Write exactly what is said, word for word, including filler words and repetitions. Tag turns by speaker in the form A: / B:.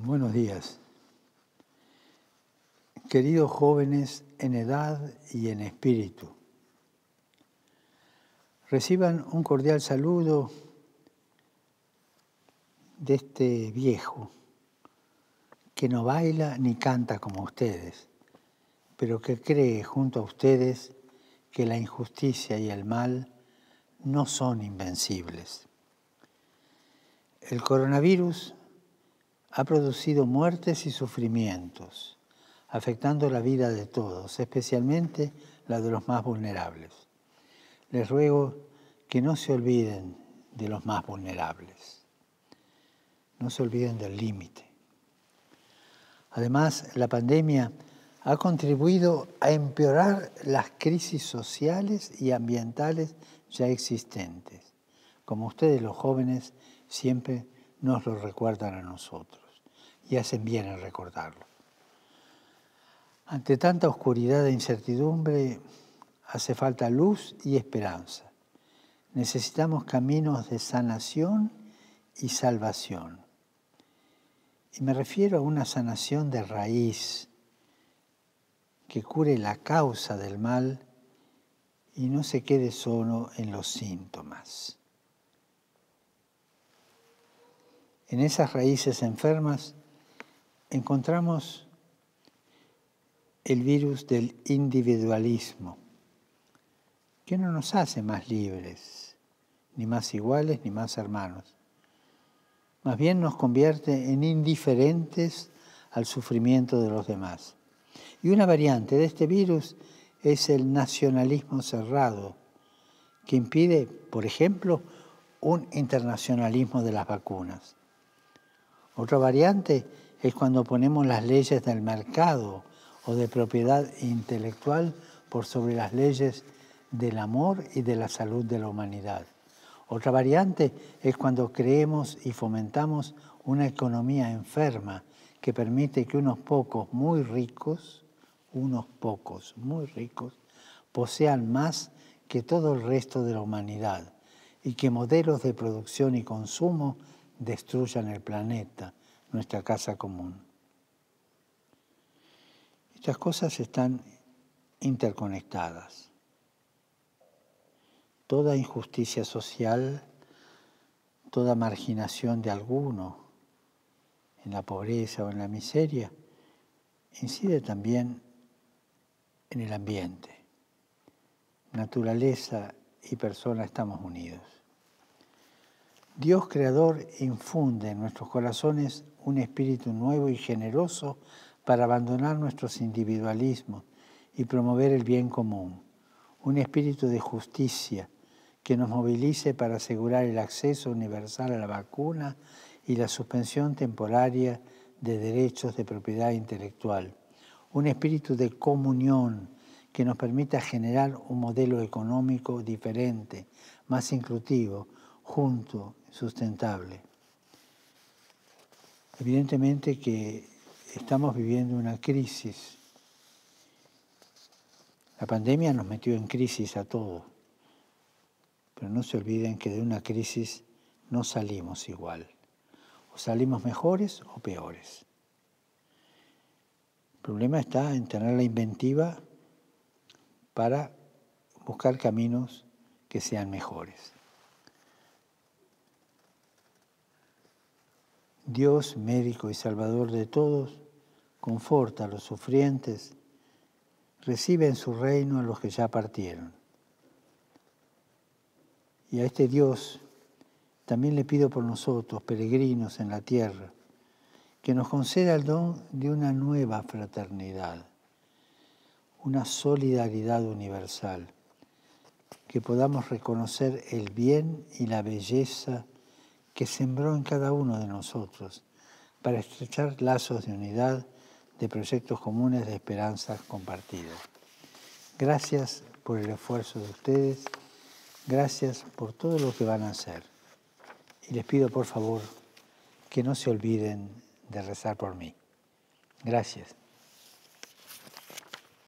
A: Buenos días. Queridos jóvenes en edad y en espíritu, reciban un cordial saludo de este viejo que no baila ni canta como ustedes, pero que cree junto a ustedes que la injusticia y el mal no son invencibles. El coronavirus ha producido muertes y sufrimientos, afectando la vida de todos, especialmente la de los más vulnerables. Les ruego que no se olviden de los más vulnerables, no se olviden del límite. Además, la pandemia ha contribuido a empeorar las crisis sociales y ambientales ya existentes, como ustedes los jóvenes siempre nos lo recuerdan a nosotros, y hacen bien en recordarlo. Ante tanta oscuridad e incertidumbre, hace falta luz y esperanza. Necesitamos caminos de sanación y salvación. Y me refiero a una sanación de raíz que cure la causa del mal y no se quede solo en los síntomas. En esas raíces enfermas encontramos el virus del individualismo, que no nos hace más libres, ni más iguales, ni más hermanos. Más bien nos convierte en indiferentes al sufrimiento de los demás. Y una variante de este virus es el nacionalismo cerrado, que impide, por ejemplo, un internacionalismo de las vacunas. Otra variante es cuando ponemos las leyes del mercado o de propiedad intelectual por sobre las leyes del amor y de la salud de la humanidad. Otra variante es cuando creemos y fomentamos una economía enferma que permite que unos pocos muy ricos, unos pocos muy ricos, posean más que todo el resto de la humanidad y que modelos de producción y consumo destruyan el planeta, nuestra casa común. Estas cosas están interconectadas. Toda injusticia social, toda marginación de alguno en la pobreza o en la miseria, incide también en el ambiente. Naturaleza y persona estamos unidos. Dios creador infunde en nuestros corazones un espíritu nuevo y generoso para abandonar nuestros individualismos y promover el bien común. Un espíritu de justicia que nos movilice para asegurar el acceso universal a la vacuna y la suspensión temporaria de derechos de propiedad intelectual. Un espíritu de comunión que nos permita generar un modelo económico diferente, más inclusivo, justo, sustentable. Evidentemente que estamos viviendo una crisis. La pandemia nos metió en crisis a todos, pero no se olviden que de una crisis no salimos igual. O salimos mejores o peores. El problema está en tener la inventiva para buscar caminos que sean mejores. Dios, médico y salvador de todos, conforta a los sufrientes, recibe en su reino a los que ya partieron. Y a este Dios también le pido por nosotros, peregrinos en la tierra, que nos conceda el don de una nueva fraternidad, una solidaridad universal, que podamos reconocer el bien y la belleza que sembró en cada uno de nosotros para estrechar lazos de unidad, de proyectos comunes, de esperanzas compartidas. Gracias por el esfuerzo de ustedes, gracias por todo lo que van a hacer. Y les pido, por favor, que no se olviden de rezar por mí. Gracias.